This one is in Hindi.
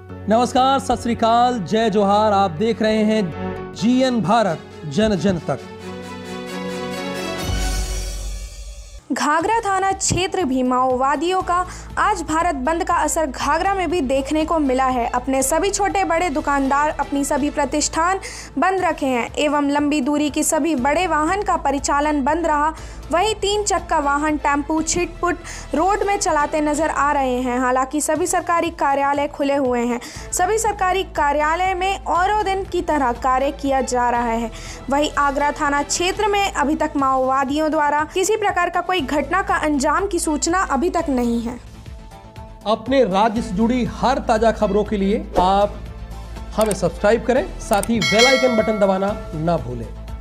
नमस्कार, सत श्री अकाल, जय जोहार। आप देख रहे हैं जीएन भारत, जन जन तक। घाघरा थाना क्षेत्र भी माओवादियों का आज भारत बंद का असर घाघरा में भी देखने को मिला है। अपने सभी छोटे बड़े दुकानदार अपनी सभी प्रतिष्ठान बंद रखे हैं एवं लंबी दूरी की सभी बड़े वाहन का परिचालन बंद रहा। वहीं 3 चक्का वाहन टेम्पू छिटपुट रोड में चलाते नजर आ रहे हैं। हालांकि सभी सरकारी कार्यालय खुले हुए हैं। सभी सरकारी कार्यालय में औरों दिन की तरह कार्य किया जा रहा है। वहीं आगरा थाना क्षेत्र में अभी तक माओवादियों द्वारा किसी प्रकार का कोई घटना का अंजाम की सूचना अभी तक नहीं है। अपने राज्य से जुड़ी हर ताजा खबरों के लिए आप हमें सब्सक्राइब करें, साथ ही बेल आइकन बटन दबाना ना भूलें।